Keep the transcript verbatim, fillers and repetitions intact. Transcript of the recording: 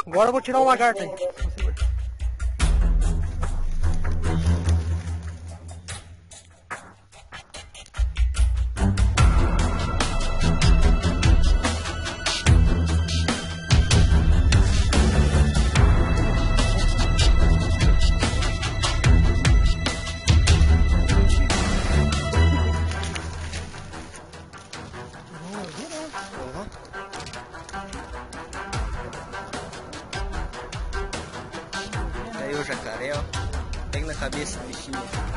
Agora eu vou tirar o lagarto aí. Aí o jacaré, ó. Pega na cabeça do bichinho.